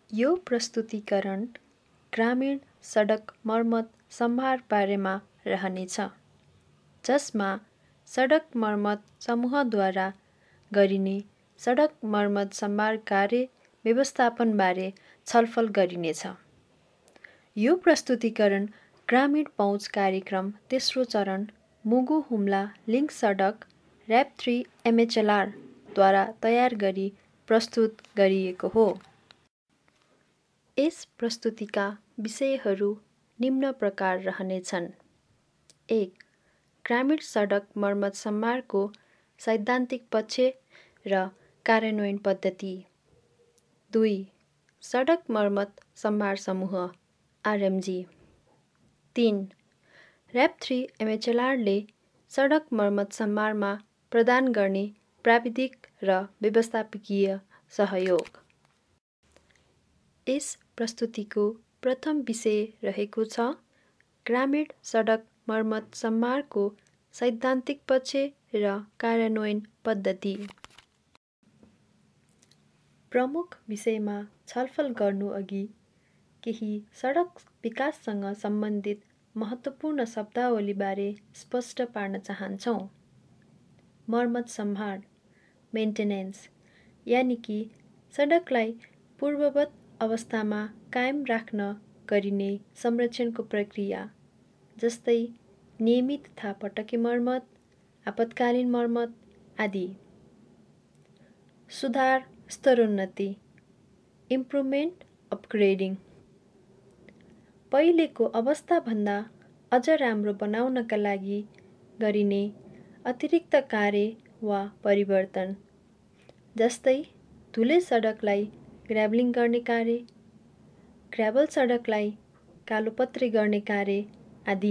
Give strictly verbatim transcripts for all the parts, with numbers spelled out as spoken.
यो प्रस्तुतिकरण ग्रामीण सडक मर्मत सम्भार बारेमा रहनेछ, जसमा सडक मर्मत समूहद्वारा गरिने सडक मर्मत सम्भार कार्य व्यवस्थापनबारे छलफल गरिनेछ। यो प्रस्तुतिकरण ग्रामीण पहुँच कार्यक्रम तेस्रो चरण मुगु हुम्ला लिङ्क सडक ऱ्याप थ्री एमएचएलआर द्वारा तयार गरी प्रस्तुत गरिएको हो। यस प्रस्तुतिका विषयहरू निम्न प्रकार रहनेछन्। एक, ग्रामीण सडक मर्मत सम्भारको सैद्धान्तिक पक्ष र कार्यान्वयन पद्धति। दुई, सडक मर्मत सम्भार समूह आरएमजी। तीन, ऱ्याप थ्री एमएचएलआरले सडक मर्मत सम्भारमा प्रदान गर्ने प्राविधिक र व्यवस्थापकीय सहयोग। यस प्रस्तुतिको प्रथम विषय रहेको छ ग्रामीण सडक मर्मत सम्भारको सैद्धान्तिक पक्ष र कार्यान्वयन पद्धति। प्रमुख विषयमा छलफल गर्नुअघि केही सडक विकाससँग सम्बन्धित महत्त्वपूर्ण शब्दावलीबारे स्पष्ट पार्न चाहन्छौँ। मर्मत सम्भार मेन्टेनेन्स यानि कि सडकलाई पूर्ववत् अवस्थामा कायम राख्न गरिने संरक्षणको प्रक्रिया, जस्तै नियमित तथा पटके मर्मत, आपतकालीन मर्मत आदि। सुधार स्तरोन्नति इम्प्रुभमेन्ट अपग्रेडिङ पहिलेको अवस्थाभन्दा अझ राम्रो बनाउनका लागि गरिने अतिरिक्त कार्य वा परिवर्तन, जस्तै धुले सडकलाई ग्राभलिङ गर्ने कार्य, ग्राभल सडकलाई कालोपत्रे गर्ने कार्य आदि।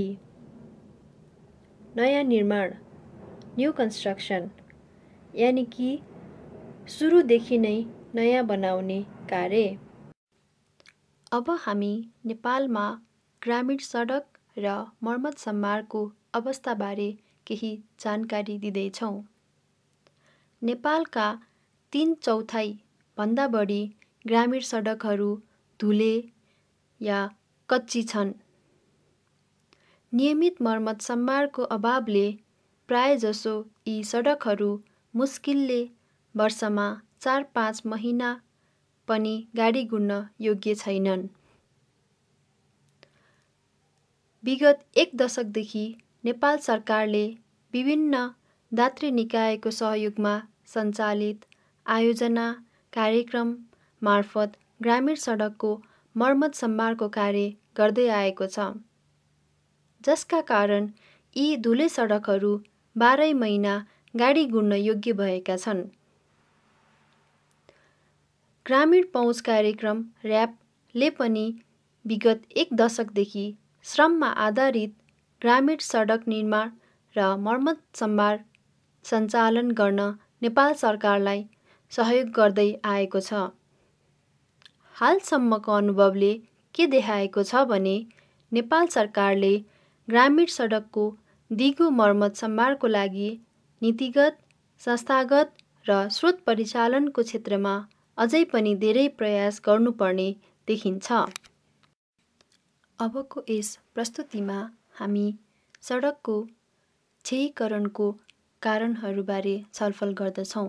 नयाँ निर्माण न्यू कन्स्ट्रक्सन यानि कि सुरुदेखि नै नयाँ बनाउने कार्य। अब हामी नेपालमा ग्रामीण सडक र मर्मत सम्भारको अवस्थाबारे केही जानकारी दिँदैछौँ। नेपालका तीन चौथाइ भन्दा बढी ग्रामीण सडकहरू धुले या कच्ची छन्। नियमित मर्मत सम्भारको अभावले प्रायजसो यी सडकहरू मुस्किलले वर्षमा चार पाँच महिना पनि गाडी गुड्न योग्य छैनन्। विगत एक दशकदेखि नेपाल सरकारले विभिन्न दात्री निकायको सहयोगमा सञ्चालित आयोजना कार्यक्रम मार्फत ग्रामीण सडकको मर्मत सम्भारको कार्य गर्दै आएको छ, जसका कारण यी धुले सडकहरू बाह्रै महिना गाडी गुड्न योग्य भएका छन्। ग्रामीण पहुँच कार्यक्रम ऱ्यापले पनि विगत एक दशकदेखि श्रममा आधारित ग्रामीण सडक निर्माण र मर्मत सम्भार सञ्चालन गर्न नेपाल सरकारलाई सहयोग गर्दै आएको छ। हालसम्मको अनुभवले के देखाएको छ भने नेपाल सरकारले ग्रामीण सडकको दिगो मर्मत सम्भारको लागि नीतिगत, संस्थागत र स्रोत परिचालनको क्षेत्रमा अझै पनि धेरै प्रयास गर्नुपर्ने देखिन्छ। अबको यस प्रस्तुतिमा हामी सडकको क्षयीकरणको कारणहरूबारे छलफल गर्दछौँ।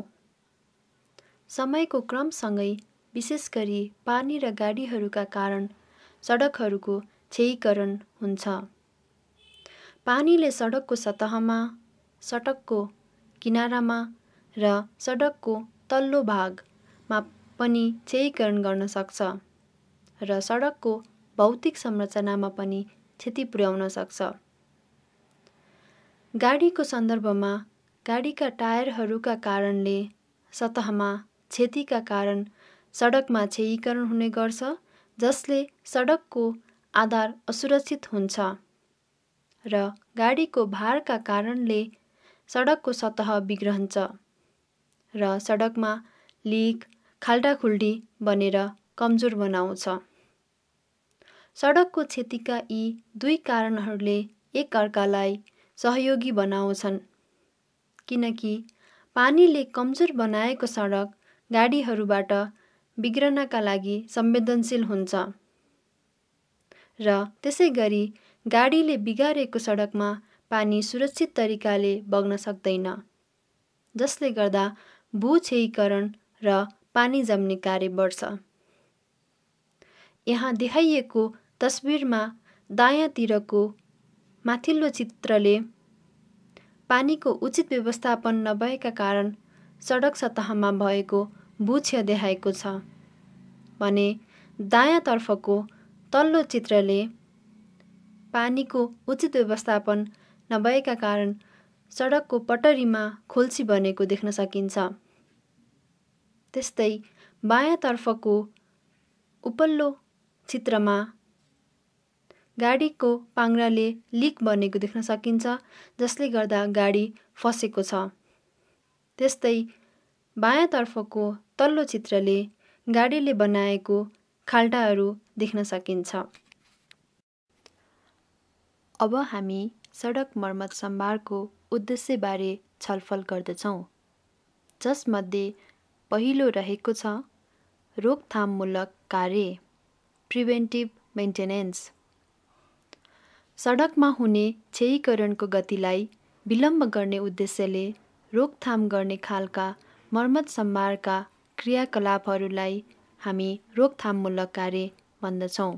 समयको क्रमसँगै विशेष गरी पानी र गाडीहरूका कारण सडकहरूको क्षयीकरण हुन्छ। पानीले सडकको सतहमा, सडकको किनारामा र सडकको तल्लो भागमा पनि क्षयीकरण गर्न सक्छ र सडकको भौतिक संरचनामा पनि क्षति पुर्याउन सक्छ। गाडीको सन्दर्भमा गाडीका टायरहरूका कारणले सतहमा क्षतिका कारण सडकमा क्षयीकरण हुने गर्छ, जसले सडकको आधार असुरक्षित हुन्छ र गाडीको भारका कारणले सडकको सतह बिग्रन्छ र सडकमा लिक, खाल्डाखुल्डी बनेर कमजोर बनाउँछ। सडकको क्षतिका यी दुई कारणहरूले एकअर्कालाई सहयोगी बनाउँछन्, किनकि पानीले कमजोर बनाएको सडक गाडीहरूबाट बिग्रनका लागि संवेदनशील हुन्छ र त्यसै गरी गाडीले बिगारेको सडकमा पानी सुरक्षित तरिकाले बग्न सक्दैन, जसले गर्दा भूक्षयीकरण र पानी जम्ने कार्य बढ्छ। यहाँ देखाइएको तस्बिरमा दायाँतिरको माथिल्लो चित्रले पानीको उचित व्यवस्थापन नभएका कारण सडक सतहमा भएको भूक्षय देखाएको छ भने दायाँतर्फको तल्लो चित्रले पानीको उचित व्यवस्थापन नभएका कारण सडकको पटरीमा खोल्सी बनेको देख्न सकिन्छ। त्यस्तै बायाँतर्फको उपल्लो चित्रमा गाडीको पाङ्ग्राले लिक बनेको देख्न सकिन्छ, जसले गर्दा गाडी फसेको छ। त्यस्तै बायाँतर्फको तल्लो चित्रले गाडीले बनाएको खाल्टाहरू देख्न सकिन्छ। अब हामी सडक मर्मत सम्भारको उद्देश्यबारे छलफल गर्दछौँ, जसमध्ये पहिलो रहेको छ रोकथाममूलक कार्य, प्रिभेन्टिभ मेन्टेनेन्स। सडकमा हुने क्षयीकरणको गतिलाई विलम्ब गर्ने उद्देश्यले रोकथाम गर्ने खालका मर्मत सम्भारका क्रियाकलापहरूलाई हामी रोकथाममूलक कार्य भन्दछौँ।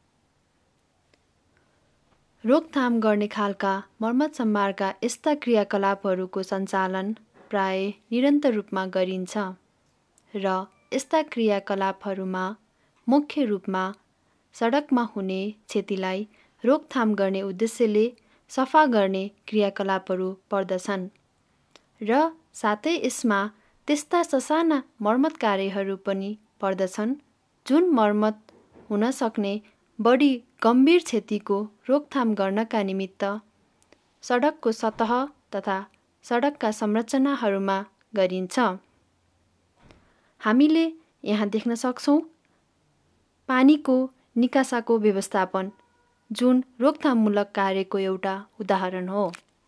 रोकथाम गर्ने खालका मर्मत सम्भारका यस्ता क्रियाकलापहरूको सञ्चालन प्राय निरन्तर रूपमा गरिन्छ र यस्ता क्रियाकलापहरूमा मुख्य रूपमा सडकमा हुने क्षतिलाई रोकथाम गर्ने उद्देश्यले सफा गर्ने क्रियाकलापहरू पर्दछन् र साथै यसमा त्यस्ता ससाना मर्मत कार्यहरू पनि पर्दछन् जुन मर्मत हुन सक्ने बढी गम्भीर क्षतिको रोकथाम गर्नका निमित्त सडकको सतह तथा सडकका संरचनाहरूमा गरिन्छ। हामीले यहाँ देख्न सक्छौँ पानीको निकासाको व्यवस्थापन, जुन रोकथाममूलक कार्यको एउटा उदाहरण हो।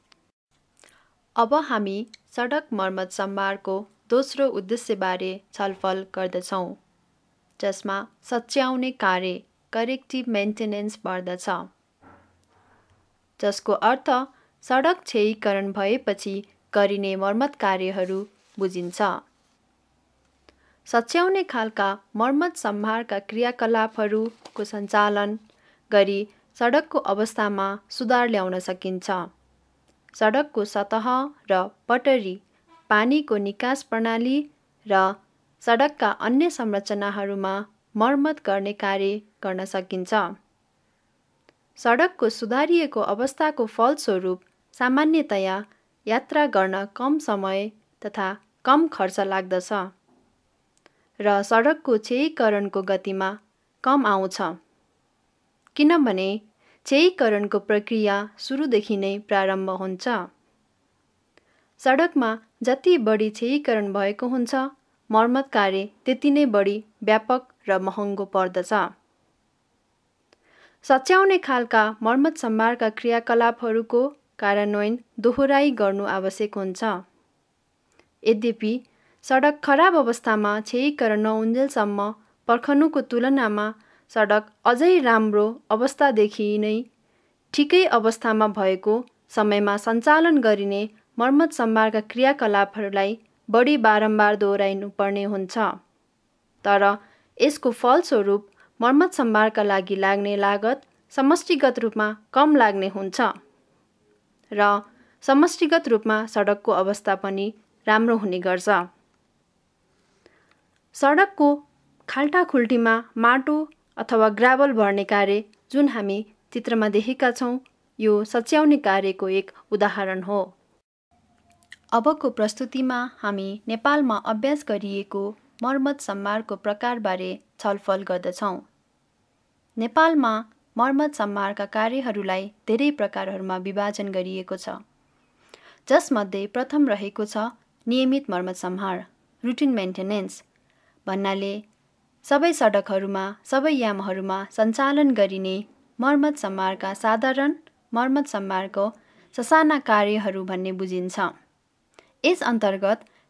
अब हामी सडक मर्मत सम्भारको दोस्रो उद्देश्यबारे छलफल गर्दछौँ, जसमा सच्याउने कार्य, करेक्टिभ मेन्टेनेन्स पर्दछ, जसको अर्थ सडक क्षयीकरण भएपछि गरिने मर्मत कार्यहरू बुझिन्छ। सच्याउने खालका मर्मत सम्भारका क्रियाकलापहरूको सञ्चालन गरी सडकको अवस्थामा सुधार ल्याउन सकिन्छ। सडकको सतह र पटरी, पानीको निकास प्रणाली र सडकका अन्य संरचनाहरूमा मर्मत गर्ने कार्य गर्न सकिन्छ। सडकको सुधारिएको अवस्थाको फलस्वरूप सामान्यतया यात्रा गर्न कम समय तथा कम खर्च लाग्दछ र सडकको क्षयीकरणको गतिमा कम आउँछ, किनभने क्षयीकरणको प्रक्रिया सुरुदेखि नै प्रारम्भ हुन्छ। सडकमा जति बढी क्षयीकरण भएको हुन्छ, मर्मत कार्य त्यति नै बढी व्यापक र महँगो पर्दछ। सच्याउने खालका मर्मत सम्भारका क्रियाकलापहरूको कार्यान्वयन दोहोराइ गर्नु आवश्यक हुन्छ। यद्यपि सडक खराब अवस्थामा क्षयीकरण नहुन्जेलसम्म पर्खनुको तुलनामा सडक अझै राम्रो अवस्थादेखि नै ठिकै अवस्थामा भएको समयमा सञ्चालन गरिने मर्मत सम्भारका क्रियाकलापहरूलाई बढी बारम्बार दोहोऱ्याइनु पर्ने हुन्छ। तर यसको फलस्वरूप मर्मत सम्भारका लागि लाग्ने लागत समष्टिगत रूपमा कम लाग्ने हुन्छ र समष्टिगत रूपमा सडकको अवस्था पनि राम्रो हुने गर्छ। सडकको खाल्टाखुल्टीमा माटो अथवा ग्राभल भर्ने कार्य, जुन हामी चित्रमा देखेका छौँ, यो सच्याउने कार्यको एक उदाहरण हो। अबको प्रस्तुतिमा हामी नेपालमा अभ्यास गरिएको मर्मत सम्भारको प्रकारबारे छलफल गर्दछौँ। नेपालमा मर्मत सम्भारका कार्यहरूलाई धेरै प्रकारहरूमा विभाजन गरिएको छ, जसमध्ये प्रथम रहेको छ नियमित मर्मत सम्भार, रुटिन मेन्टेनेन्स भन्नाले सबै सडकहरूमा सबै यामहरूमा सञ्चालन गरिने मर्मत सम्भारका साधारण मर्मत सम्भारको ससाना कार्यहरू भन्ने बुझिन्छ। यस अन्तर्गत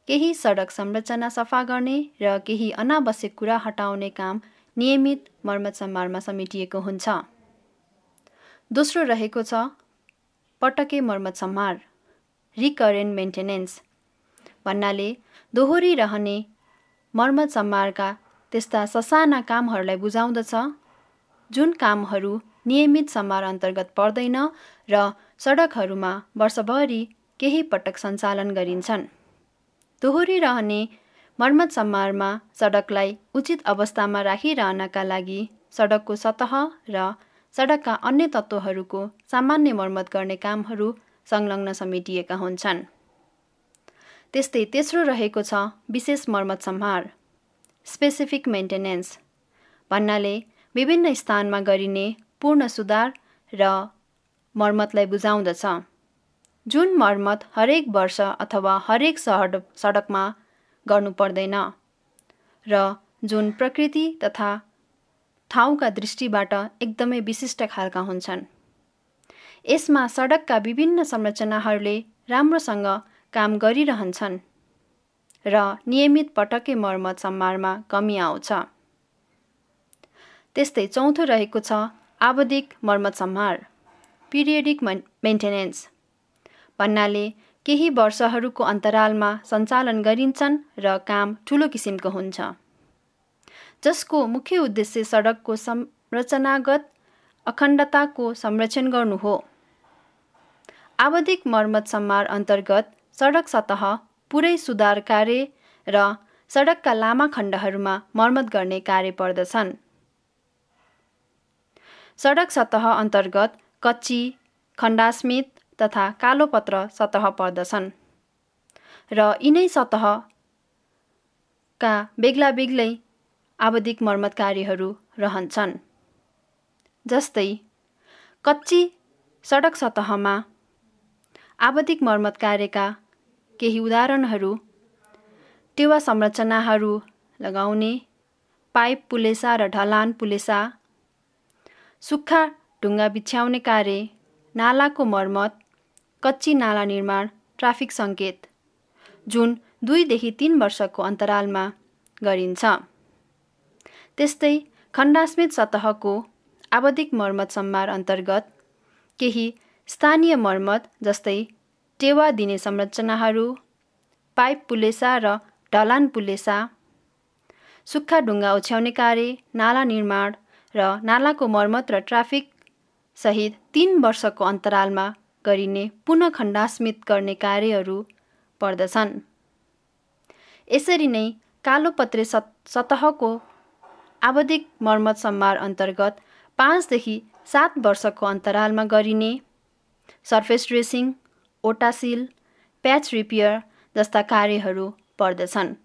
केही सडक संरचना सफा गर्ने र केही अनावश्यक कुरा हटाउने काम नियमित मर्मत सम्मारमा समेटिएको हुन्छ। दोस्रो रहेको छ पटके मर्मत सम्मार, रिकरेन्ट मेन्टेनेन्स भन्नाले दोहोरिरहने मर्मत सम्मारका त्यस्ता ससाना कामहरूलाई बुझाउँदछ जुन कामहरू नियमित सम्मार अन्तर्गत पर्दैन र सडकहरूमा वर्षभरि केही पटक सञ्चालन गरिन्छन्। दोहोरिरहने मर्मत सम्मारमा सडकलाई उचित अवस्थामा राखिरहनका लागि सडकको सतह र सडकका अन्य तत्त्वहरूको सामान्य मर्मत गर्ने कामहरू संलग्न समेटिएका हुन्छन्। त्यस्तै तेस्रो रहेको छ विशेष मर्मत सम्मार, स्पेसिफिक मेन्टेनेन्स भन्नाले विभिन्न स्थानमा गरिने पूर्ण सुधार र मर्मतलाई बुझाउँदछ जुन मर्मत हरेक वर्ष अथवा हरेक सहर सडकमा गर्नु पर्दैन र जुन प्रकृति तथा ठाउँका दृष्टिबाट एकदमै विशिष्ट खालका हुन्छन्। यसमा सडकका विभिन्न संरचनाहरूले राम्रोसँग काम गरिरहन्छन् र नियमित पटके मर्मत सम्मारमा कमी आउँछ। त्यस्तै चौथो रहेको छ आवधिक मर्मत सम्मार, पिरियडिक मेन्टेनेन्स भन्नाले केही वर्षहरूको अन्तरालमा सञ्चालन गरिन्छन् र काम ठुलो किसिमको हुन्छ, जसको मुख्य उद्देश्य सडकको संरचनागत अखण्डताको संरक्षण गर्नु हो। आवधिक मर्मत सम्मार अन्तर्गत सडक सतह पुरै सुधार कार्य र सडकका लामा खण्डहरूमा मर्मत गर्ने कार्य पर्दछन्। सडक सतह अन्तर्गत कच्ची, खण्डास्मित तथा कालोपत्र सतह पर्दछन् र यिनै सतहका बेग्ला बेग्लै आवधिक मर्मत कार्यहरू रहन्छन्। जस्तै कच्ची सडक सतहमा आवधिक मर्मत कार्यका केही उदाहरणहरू टेवा संरचनाहरू लगाउने, पाइप पुलेसा र ढलान पुलेसा, सुक्खा ढुङ्गा बिछ्याउने कार्य, नालाको मर्मत, कच्ची नाला निर्माण, ट्राफिक सङ्केत जुन दुईदेखि तीन वर्षको अन्तरालमा गरिन्छ। त्यस्तै खण्डास्मित सतहको आवधिक मर्मत सम्मार अन्तर्गत केही स्थानीय मर्मत जस्तै टेवा दिने संरचनाहरू, पाइप पुलेसा र ढलान पुलेसा, सुक्खा ढुङ्गा ओछ्याउने कार्य, नाला निर्माण र नालाको मर्मत र ट्राफिक सहित तीन वर्षको अन्तरालमा गरिने पुनः खण्डास्मित गर्ने कार्यहरू पर्दछन्। यसरी नै कालोपत्रे सतहको आवधिक मर्मत सम्मार अन्तर्गत पाँचदेखि सात वर्षको अन्तरालमा गरिने surface dressing, otta seal, patch repair जस्ता कार्यहरू पर्दछन्।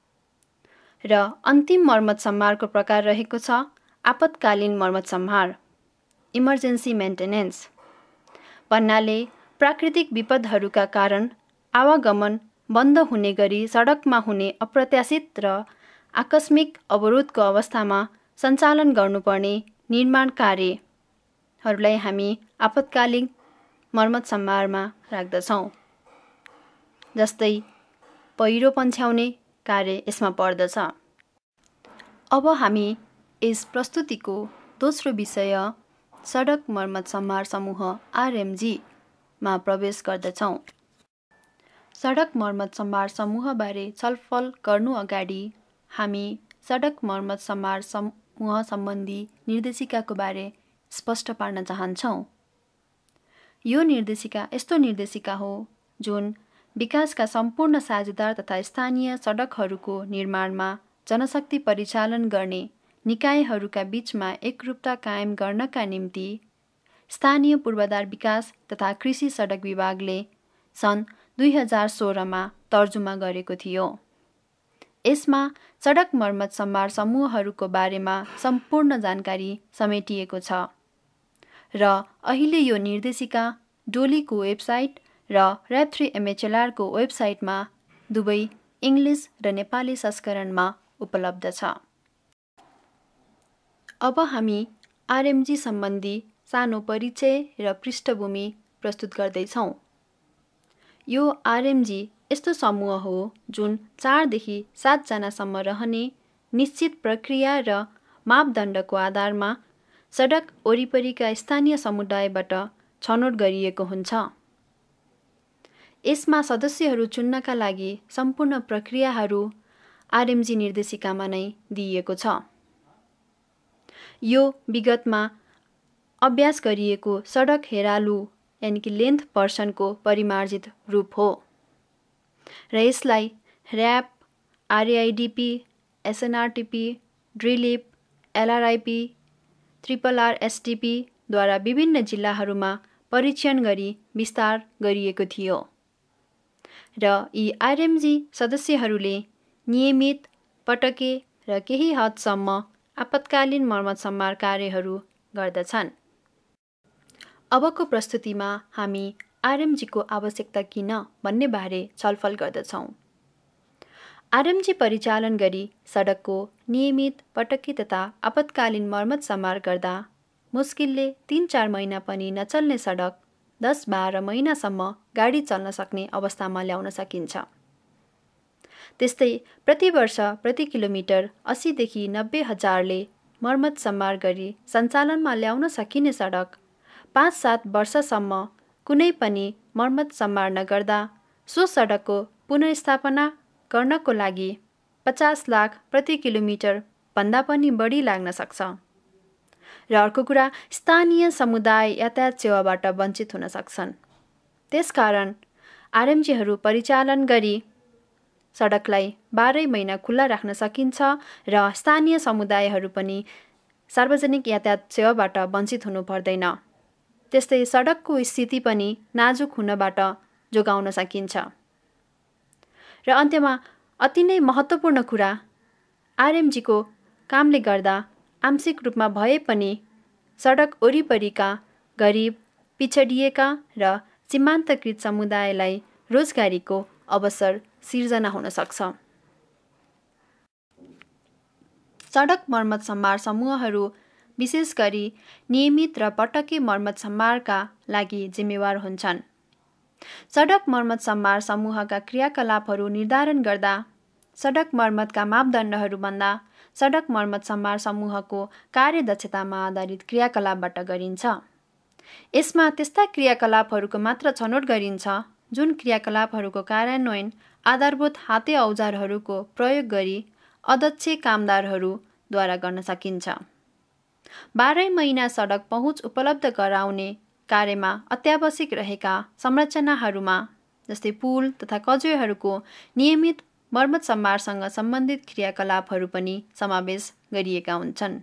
र अन्तिम मर्मत सम्मारको प्रकार रहेको छ आपतकालीन मर्मत सम्मार, इमर्जेन्सी मेन्टेनेन्स भन्नाले प्राकृतिक विपदहरूका कारण आवागमन बन्द हुने गरी सडकमा हुने अप्रत्याशित र आकस्मिक अवरोधको अवस्थामा सञ्चालन गर्नुपर्ने निर्माण कार्यहरूलाई हामी आपतकालीन मर्मत सम्मारमा राख्दछौँ। जस्तै पहिरो पन्छ्याउने कार्य यसमा पर्दछ। अब हामी यस प्रस्तुतिको दोस्रो विषय सडक मर्मत सम्मार समूह आरएमजी मा प्रवेश गर्दछौँ। सडक मर्मत सम्मार समूहबारे छलफल गर्नु अगाडि हामी सडक मर्मत सम्मार समूह सम्बन्धी निर्देशिकाको बारे स्पष्ट पार्न चाहन्छौँ। यो निर्देशिका यस्तो निर्देशिका हो जुन विकासका सम्पूर्ण साझेदार तथा स्थानीय सडकहरूको निर्माणमा जनशक्ति परिचालन गर्ने निकायहरूका बीचमा एकरूपता कायम गर्नका निम्ति स्थानीय पूर्वाधार विकास तथा कृषि सडक विभागले सन् दुई हजार सोह्रमा तर्जुमा गरेको थियो। यसमा सडक मर्मत सम्मार समूहहरूको बारेमा सम्पूर्ण जानकारी समेटिएको छ र अहिले यो निर्देशिका डोलीको वेबसाइट र ऱ्याप थ्री एमएचएलआरको वेबसाइटमा दुवै इङ्ग्लिस र नेपाली संस्करणमा उपलब्ध छ। अब हामी आरएमजी सम्बन्धी सानो परिचय र पृष्ठभूमि प्रस्तुत गर्दैछौँ। यो आरएमजी यस्तो समूह हो जुन चारदेखि सातजनासम्म रहने निश्चित प्रक्रिया र मापदण्डको आधारमा सडक वरिपरिका स्थानीय समुदायबाट छनौट गरिएको हुन्छ। यसमा सदस्यहरू चुन्नका लागि सम्पूर्ण प्रक्रियाहरू आरएमजी निर्देशिकामा नै दिइएको छ। यो विगतमा अभ्यास गरिएको सडक हेरालु यानि कि लेन्थ पर्सनको परिमार्जित रूप हो र यसलाई RAP, RAIDP, SNRTP, DRILP, LRIP, triple R STP द्वारा विभिन्न जिल्लाहरूमा परीक्षण गरी विस्तार गरिएको थियो र यी आरएमजी सदस्यहरूले नियमित पटके र केही हदसम्म आपतकालीन मर्मत सम्मार कार्यहरू गर्दछन्। अबको प्रस्तुतिमा हामी आरएमजीको आवश्यकता किन भन्ने बारे छलफल गर्दछौँ। आरएमजी परिचालन गरी सडकको नियमित पटकी तथा आपतकालीन मर्मत सम्मार गर्दा मुस्किलले तीन चार महिना पनि नचल्ने सडक दस बाह्र महिनासम्म गाडी चल्न सक्ने अवस्थामा ल्याउन सकिन्छ। त्यस्तै प्रति वर्ष प्रति किलोमिटर अस्सीदेखि नब्बे हजारले मर्मत सम्मार गरी सञ्चालनमा ल्याउन सकिने सडक पाँच सात वर्षसम्म कुनै पनि मर्मत सम्मार नगर्दा सो सडकको पुनर्स्थापना गर्नको लागि पचास लाख प्रति किलोमिटर भन्दा पनि बढी लाग्न सक्छ। र अर्को कुरा, स्थानीय समुदाय यातायात सेवाबाट वञ्चित हुन सक्छन्। त्यसकारण आरएमजीहरू परिचालन गरी सडकलाई बाह्रै महिना खुल्ला राख्न सकिन्छ र स्थानीय समुदायहरू पनि सार्वजनिक यातायात सेवाबाट वञ्चित हुनु पर्दैन। त्यस्तै सडकको स्थिति पनि नाजुक हुनबाट जोगाउन सकिन्छ। र अन्त्यमा अति नै महत्त्वपूर्ण कुरा, आरएमजीको कामले गर्दा आंशिक रूपमा भए पनि सडक वरिपरिका गरिब, पिछडिएका र सीमान्तकृत समुदायलाई रोजगारीको अवसर सिर्जना हुन सक्छ। सडक मर्मत सम्मार समूहहरू विशेष गरी नियमित र पटके मर्मत सम्मारका लागि जिम्मेवार हुन्छन्। सडक मर्मत सम्मार समूहका क्रियाकलापहरू निर्धारण गर्दा सडक मर्मतका मापदण्डहरूभन्दा सडक मर्मत सम्मार समूहको कार्यदक्षतामा आधारित क्रियाकलापबाट गरिन्छ। यसमा त्यस्ता क्रियाकलापहरूको मात्र छनौट गरिन्छ जुन क्रियाकलापहरूको कार्यान्वयन आधारभूत हाते औजारहरूको प्रयोग गरी अदक्ष कामदारहरूद्वारा गर्न सकिन्छ। बाह्रै महिना सडक पहुँच उपलब्ध गराउने कार्यमा अत्यावश्यक रहेका संरचनाहरूमा जस्तै पुल तथा कजवेहरूको नियमित मर्मत सम्मारसँग सम्बन्धित क्रियाकलापहरू पनि समावेश गरिएका हुन्छन्।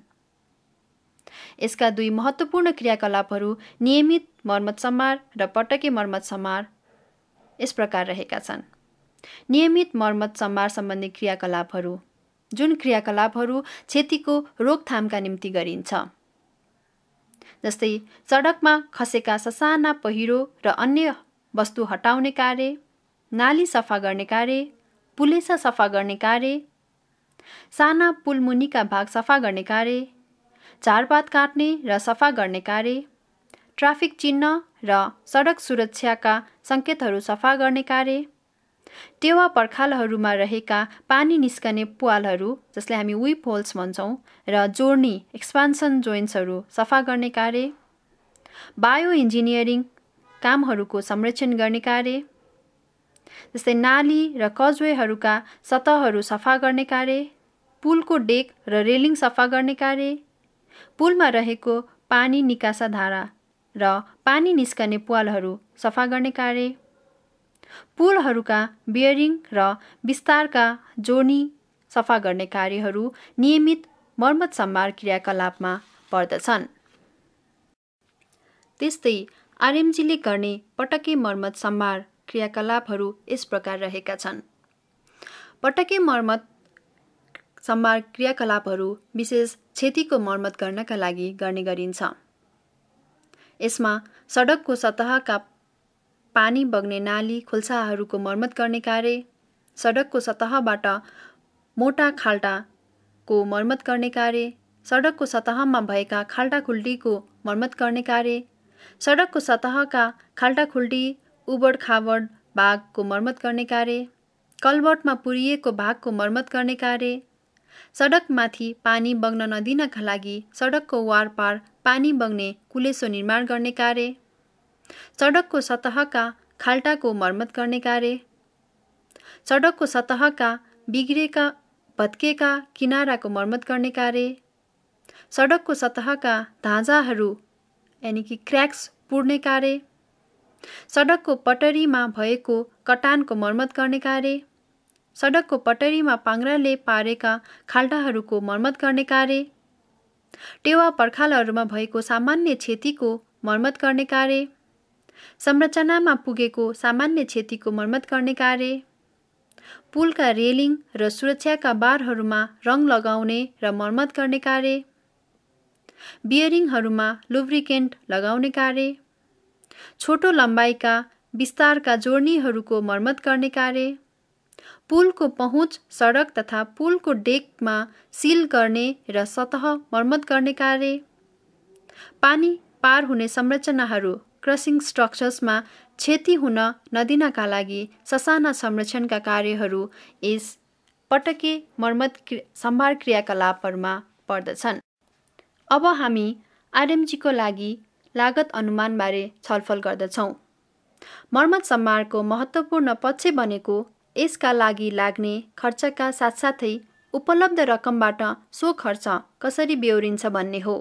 यसका दुई महत्त्वपूर्ण क्रियाकलापहरू नियमित मर्मत सम्मार र पटके मर्मत सम्मार यस प्रकार रहेका छन्। नियमित मर्मत सम्मार सम्बन्धी क्रियाकलापहरू, जुन क्रियाकलापहरू क्षतिको रोकथामका निम्ति गरिन्छ, जस्तै सडकमा खसेका ससाना पहिरो र अन्य वस्तु हटाउने कार्य, नाली सफा गर्ने कार्य, पुलेसा सफा गर्ने कार्य, साना पुलमुनिका भाग सफा गर्ने कार्य, झारपात काट्ने र सफा गर्ने कार्य, ट्राफिक चिन्ह र सडक सुरक्षाका सङ्केतहरू सफा गर्ने कार्य, टेवा पर्खालहरूमा रहेका पानी निस्कने प्वालहरू जसलाई हामी विप होल्स भन्छौँ र जोड्नी एक्सपान्सन जोइन्ट्सहरू सफा गर्ने कार्य, बायो इन्जिनियरिङ कामहरूको संरक्षण गर्ने कार्य, जस्तै नाली र कजवेहरूका सतहहरू सफा गर्ने कार्य, पुलको डेक र रेलिङ सफा गर्ने कार्य, पुलमा रहेको पानी निकासा धारा र पानी निस्कने प्वालहरू सफा गर्ने कार्य, पुलहरूका बियरिङ र विस्तारका जोड्नी सफा गर्ने कार्यहरू नियमित मर्मत सम्मार क्रियाकलापमा पर्दछन्। त्यस्तै आरएमजीले गर्ने पटके मर्मत सम्मार क्रियाकलापहरू यस प्रकार रहेका छन्। पटके मर्मत सम्मार क्रियाकलापहरू विशेष क्षतिको मर्मत गर्नका लागि गर्ने गरिन्छ। यसमा सडकको सतहका पानी बग्ने नाली खोल्साहरूको मर्मत गर्ने कार्य, सडकको सतहबाट मोटा खाल्टाको मर्मत गर्ने कार्य, सडकको सतहमा भएका खाल्टाखुल्टीको मर्मत गर्ने कार्य, सडकको सतहका खाल्टाखुल्टी, उबड खाबड भागको मर्मत गर्ने कार्य, कल्भर्टमा पुरिएको भागको मर्मत गर्ने कार्य, सडकमाथि पानी बग्न नदिनका लागि सडकको वारपार पानी बग्ने कुलेसो निर्माण गर्ने कार्य, सडकको सतहका खाल्टाको मर्मत गर्ने कार्य, सडकको सतहका बिग्रेका भत्केका किनाराको मर्मत गर्ने कार्य, सडकको सतहका धाँजाहरू यानि कि क्र्याक्स पुर्ने कार्य, सडकको पटरीमा भएको कटानको मर्मत गर्ने कार्य, सडकको पटरीमा पाङ्ग्राले पारेका खाल्टाहरूको मर्मत गर्ने कार्य, टेवा पर्खालहरूमा भएको सामान्य क्षतिको मर्मत गर्ने कार्य, संरचनामा पुगेको सामान्य क्षतिको मर्मत गर्ने कार्य, पुलका रेलिङ र सुरक्षाका बारहरूमा रङ लगाउने र मर्मत गर्ने कार्य, बियरिङहरूमा लुब्रिकेन्ट लगाउने कार्य, छोटो लम्बाइका विस्तारका जोड्नीहरूको मर्मत गर्ने कार्य, पुलको पहुँच सडक तथा पुलको डेकमा सिल गर्ने र सतह मर्मत गर्ने कार्य, पानी पार हुने संरचनाहरू क्रसिङ स्ट्रक्चर्समा क्षति हुन नदिनका लागि ससाना संरक्षणका कार्यहरू यस पटके मर्मत सम्भार क्रियाकलापहरूमा पर्दछन्। अब हामी आरएमजीको लागि लागत अनुमानबारे छलफल गर्दछौँ। मर्मत सम्भारको महत्त्वपूर्ण पक्ष बनेको यसका लागि लाग्ने खर्चका साथसाथै उपलब्ध रकमबाट सो खर्च कसरी बेहोरिन्छ भन्ने हो।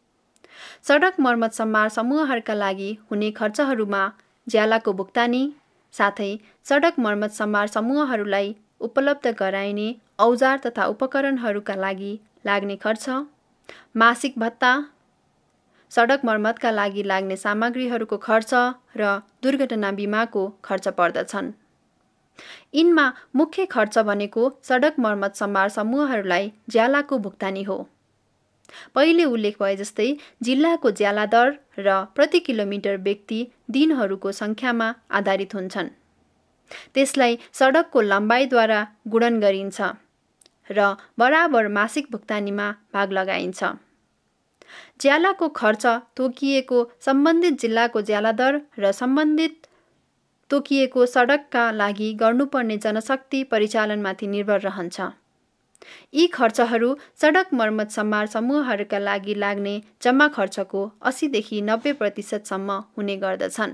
सडक मर्मत सम्भार समूहहरूका लागि हुने खर्चहरूमा ज्यालाको भुक्तानी साथै सडक मर्मत सम्भार समूहहरूलाई उपलब्ध गराइने औजार तथा उपकरणहरूका लागि लाग्ने खर्च, मासिक भत्ता, सडक मर्मतका लागि लाग्ने सामग्रीहरूको खर्च र दुर्घटना बिमाको खर्च पर्दछन्। यिनमा मुख्य खर्च भनेको सडक मर्मत सम्भार समूहहरूलाई ज्यालाको भुक्तानी हो। पहिले उल्लेख भए जस्तै जिल्लाको ज्याला दर र प्रति किलोमिटर व्यक्ति दिनहरूको सङ्ख्यामा आधारित हुन्छन्। त्यसलाई सडकको लम्बाइद्वारा गुणन गरिन्छ र बराबर मासिक भुक्तानीमा भाग लगाइन्छ। ज्यालाको खर्च तोकिएको सम्बन्धित जिल्लाको ज्याला दर र सम्बन्धित तोकिएको सडकका लागि गर्नुपर्ने जनशक्ति परिचालनमाथि निर्भर रहन्छ। यी खर्चहरू सडक मर्मत सम्भार समूहहरूका लागि लाग्ने जम्मा खर्चको अस्सी देखि नब्बे प्रतिशतसम्म हुने गर्दछन्।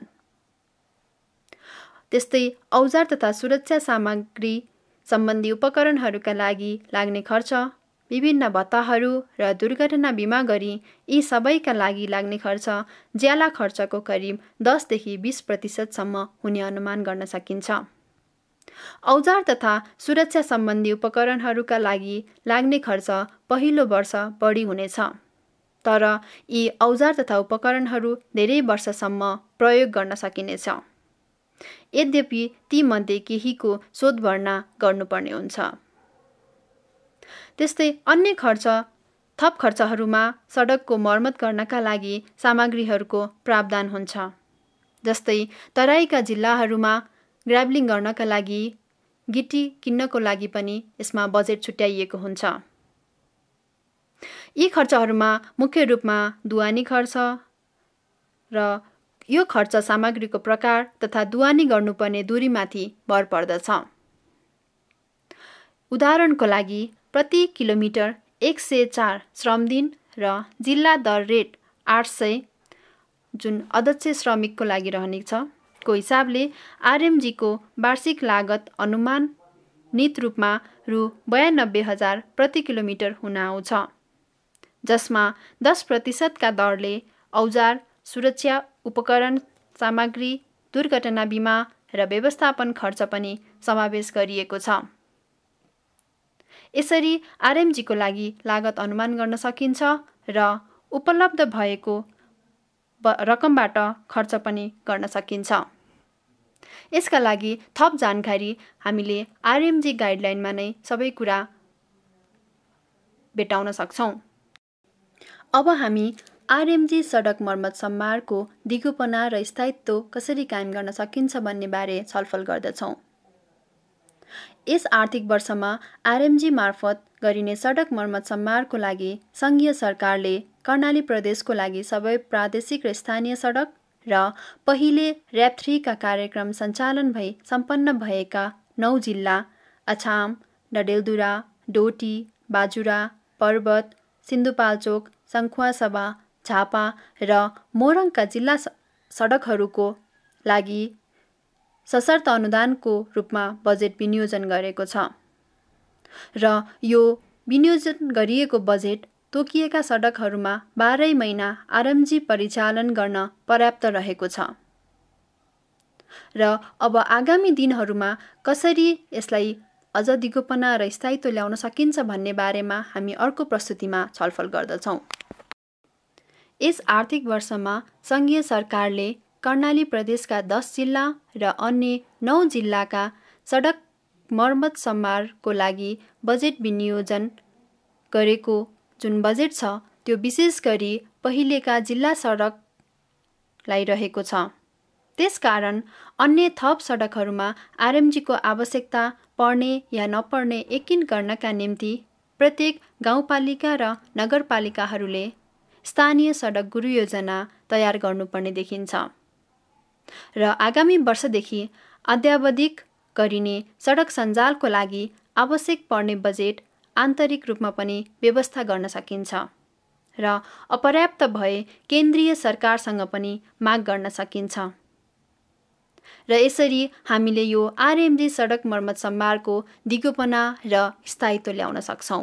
त्यस्तै औजार तथा सुरक्षा सामग्री सम्बन्धी उपकरणहरूका लागि लाग्ने खर्च, विभिन्न भत्ताहरू र दुर्घटना बिमा गरी यी सबैका लागि लाग्ने खर्च ज्याला खर्चको करिब दस देखि बीस प्रतिशतसम्म हुने अनुमान गर्न सकिन्छ। औजार तथा सुरक्षा सम्बन्धी उपकरणहरूका लागि लाग्ने खर्च पहिलो वर्ष बढी हुनेछ, तर यी औजार तथा उपकरणहरू धेरै वर्षसम्म प्रयोग गर्न सकिनेछ। यद्यपि तीमध्ये केहीको शोधभर्ना गर्नुपर्ने हुन्छ। त्यस्तै अन्य खर्च थप खर्चहरूमा सडकको मर्मत गर्नका लागि सामग्रीहरूको प्रावधान हुन्छ। जस्तै तराईका जिल्लाहरूमा ग्राभलिङ गर्नका लागि गिटी किन्नको लागि पनि यसमा बजेट छुट्याइएको हुन्छ। यी खर्चहरूमा मुख्य रूपमा दुवानी खर्च र यो खर्च सामग्रीको प्रकार तथा दुवानी गर्नुपर्ने दूरीमाथि भर पर्दछ। उदाहरणको लागि प्रति किलोमिटर एक सय चार श्रम दिन र जिल्ला दर रेट आठ सय जुन अध्यक्ष श्रमिकको लागि रहनेछ को हिसाबले आरएमजीको वार्षिक लागत अनुमानित रूपमा रु बयानब्बे हजार प्रति किलोमिटर हुन आउँछ, जसमा दस प्रतिशतका दरले औजार, सुरक्षा उपकरण, सामग्री, दुर्घटना बिमा र व्यवस्थापन खर्च पनि समावेश गरिएको छ। यसरी आरएमजीको लागि लागत अनुमान गर्न सकिन्छ र उपलब्ध भएको रकमबाट खर्च पनि गर्न सकिन्छ। यसका लागि थप जानकारी हामीले आरएमजी गाइडलाइनमा नै सबै कुरा भेटाउन सक्छौँ। अब हामी आरएमजी सडक मर्मत सम्भारको दिगोपना र स्थायित्व कसरी कायम गर्न सकिन्छ भन्ने बारे छलफल गर्दछौँ। यस आर्थिक वर्षमा आरएमजी मार्फत गरिने सडक मर्मत सम्भारको लागि सङ्घीय सरकारले कर्णाली प्रदेशको लागि सबै प्रादेशिक र स्थानीय सडक र पहिले ऱ्याप थ्री का कार्यक्रम सञ्चालन भई सम्पन्न भएका नौ जिल्ला अछाम, डडेलधुरा, डोटी, बाजुरा, पर्वत, सिन्धुपाल्चोक, सङ्खुवासभा, झापा र मोरङका जिल्ला सडकहरूको लागि सशर्त अनुदानको रूपमा बजेट विनियोजन गरेको छ र यो विनियोजन गरिएको बजेट तोकिएका सडकहरूमा बाह्रै महिना आरएमजी परिचालन गर्न पर्याप्त रहेको छ र अब आगामी दिनहरूमा कसरी यसलाई अझ दिगोपना र स्थायित्व ल्याउन सकिन्छ भन्ने बारेमा हामी अर्को प्रस्तुतिमा छलफल गर्दछौँ। यस आर्थिक वर्षमा सङ्घीय सरकारले कर्णाली प्रदेशका दस जिल्ला र अन्य नौ जिल्लाका सडक मर्मत सम्मारको लागि बजेट विनियोजन गरेको जुन बजेट छ त्यो विशेष गरी पहिलेका जिल्ला सडकलाई रहेको छ। त्यसकारण अन्य थप सडकहरूमा आरएमजीको आवश्यकता पर्ने या नपर्ने यकिन गर्नका निम्ति प्रत्येक गाउँपालिका र नगरपालिकाहरूले स्थानीय सडक गुरु योजना तयार गर्नुपर्ने देखिन्छ र आगामी वर्षदेखि अद्यावधिक गरिने सडक सञ्जालको लागि आवश्यक पर्ने बजेट आन्तरिक रूपमा पनि व्यवस्था गर्न सकिन्छ र अपर्याप्त भए केन्द्रीय सरकारसँग पनि माग गर्न सकिन्छ र यसरी हामीले यो आरएमजी सडक मर्मत सम्मारको दिगोपना र स्थायित्व ल्याउन सक्छौँ।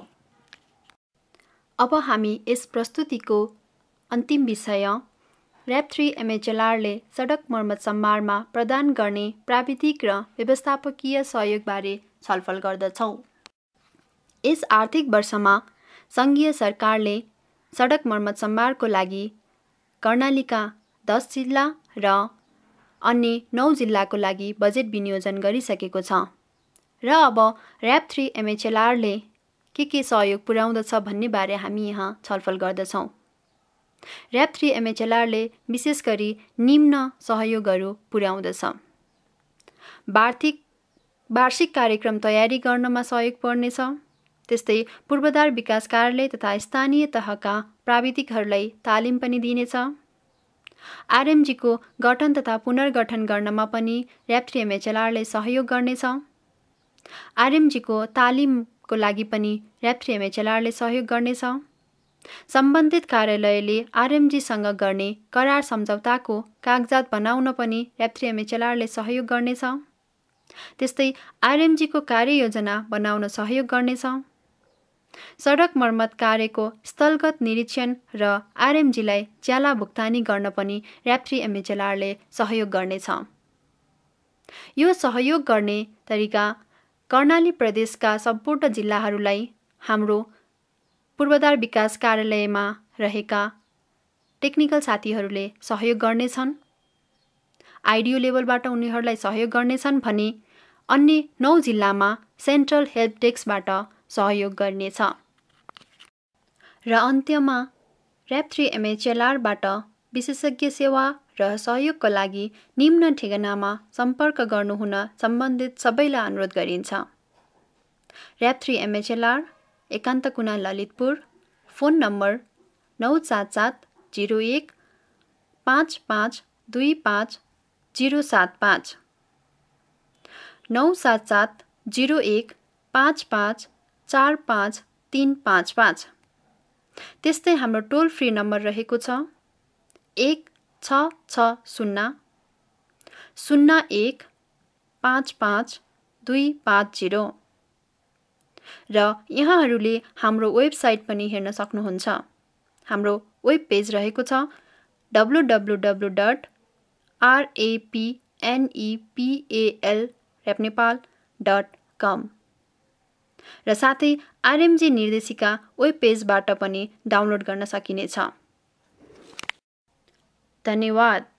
अब हामी यस प्रस्तुतिको अन्तिम विषय ऱ्याप थ्री एमएचएलआरले सडक मर्मत सम्मारमा प्रदान गर्ने प्राविधिक र व्यवस्थापकीय सहयोगबारे छलफल गर्दछौँ। यस आर्थिक वर्षमा सङ्घीय सरकारले सडक मर्मत सम्मारको लागि कर्णालीका दस जिल्ला र अन्य नौ जिल्लाको लागि बजेट विनियोजन गरिसकेको छ र अब ऱ्याप थ्री एमएचएलआरले के के सहयोग पुर्याउँदछ भन्ने बारे हामी यहाँ छलफल गर्दछौँ। ऱ्याप थ्री एमएचएलआरले विशेष गरी निम्न सहयोगहरू पुर्याउँदछ। वार्षिक वार्षिक कार्यक्रम तयारी गर्नमा सहयोग पर्नेछ। त्यस्तै पूर्वाधार विकास कार्यालय तथा स्थानीय तहका प्राविधिकहरूलाई तालिम पनि दिनेछ। आरएमजीको गठन तथा पुनर्गठन गर्नमा पनि ऱ्याप थ्री एमएचएलआरले सहयोग गर्नेछ। आरएमजीको तालिमको लागि पनि ऱ्याप थ्री एमएचएलआरले सहयोग गर्नेछ। सम्बन्धित कार्यालयले आरएमजीसँग गर्ने करार सम्झौताको कागजात बनाउन पनि ऱ्याप थ्री एमएचएलआरले सहयोग गर्नेछ। त्यस्तै आरएमजीको कार्ययोजना बनाउन सहयोग गर्नेछ। सडक मर्मत कार्यको स्थलगत निरीक्षण र आरएमजीलाई ज्याला भुक्तानी गर्न पनि ऱ्याप थ्री एमएचएलआरले सहयोग गर्नेछ। यो सहयोग गर्ने तरिका कर्णाली प्रदेशका सम्पूर्ण जिल्लाहरूलाई हाम्रो पूर्वाधार विकास कार्यालयमा रहेका टेक्निकल साथीहरूले सहयोग गर्नेछन्। आइडियो लेभलबाट उनीहरूलाई सहयोग गर्नेछन् भने अन्य नौ जिल्लामा सेन्ट्रल हेल्प डेस्कबाट सहयोग गर्नेछ। र अन्त्यमा ऱ्याप थ्री एमएचएलआरबाट विशेषज्ञ सेवा र सहयोगका लागि निम्न ठेगानामा सम्पर्क गर्नुहुन सम्बन्धित सबैलाई अनुरोध गरिन्छ। ऱ्याप थ्री एमएचएलआर एकान्त कुना ललितपुर, फोन नम्बर नौ सात सात जिरो एक पाँच पाँच दुई पाँच जिरो सात पाँच, नौ सात सात जिरो एक पाँच पाँच चार पाँच तिन पाँच पाँच। त्यस्तै हाम्रो टोल फ्री नम्बर रहेको छ एक छ छ शून्य शून्य एक पाँच पाँच दुई पाँच जिरो र यहाँहरूले हाम्रो वेबसाइट पनि हेर्न सक्नुहुन्छ। हाम्रो वेब पेज रहेको छ W W W dot RAPNEPL RAP Nepal dot com र साथै आरएमजी निर्देशिका वेब पेजबाट पनि डाउनलोड गर्न सकिनेछ। धन्यवाद।